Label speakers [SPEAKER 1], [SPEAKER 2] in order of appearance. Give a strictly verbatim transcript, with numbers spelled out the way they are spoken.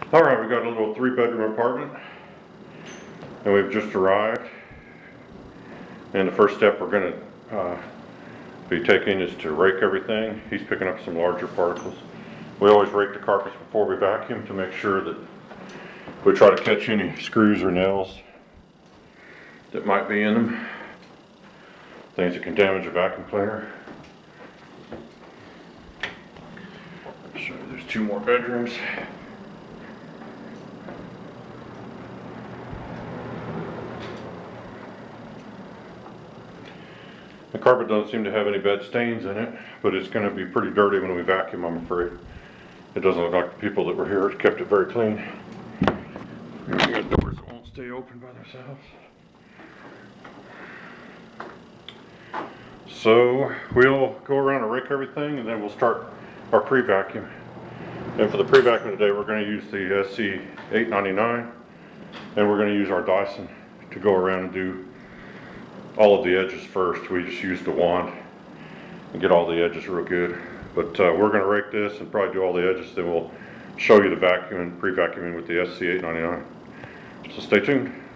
[SPEAKER 1] Alright, we got a little three bedroom apartment and we've just arrived, and the first step we're going to uh, be taking is to rake everything. He's picking up some larger particles. We always rake the carpets before we vacuum to make sure that we try to catch any screws or nails that might be in them, things that can damage a vacuum cleaner. I'll show you there's two more bedrooms. The carpet doesn't seem to have any bed stains in it, but it's going to be pretty dirty when we vacuum, I'm afraid. It doesn't look like the people that were here kept it very clean. We got doors that won't stay open by themselves. So we'll go around and rake everything, and then we'll start our pre-vacuum. And for the pre-vacuum today, we're going to use the S C eight ninety-nine, and we're going to use our Dyson to go around and do all of the edges first. We just use the wand and get all the edges real good. But uh, we're going to rake this and probably do all the edges, then we'll show you the vacuum and pre-vacuuming with the S C eight ninety-nine. So stay tuned.